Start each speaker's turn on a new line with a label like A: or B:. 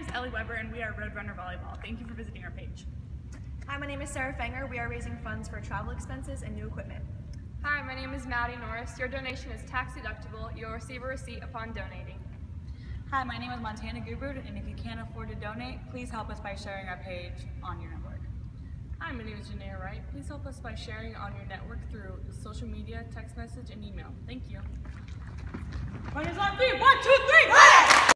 A: Ellie Weber, and we are Roadrunner Volleyball. Thank you for visiting our page.
B: Hi, my name is Sarah Fenger. We are raising funds for travel expenses and new equipment.
C: Hi, my name is Maddie Norris. Your donation is tax deductible. You'll receive a receipt upon donating.
D: Hi, my name is Montana Gubrud, and if you can't afford to donate, please help us by sharing our page on your network.
E: Hi, my name is Janaea Wright. Please help us by sharing on your network through social media, text message, and email. Thank you.
D: On 1, 2, 3!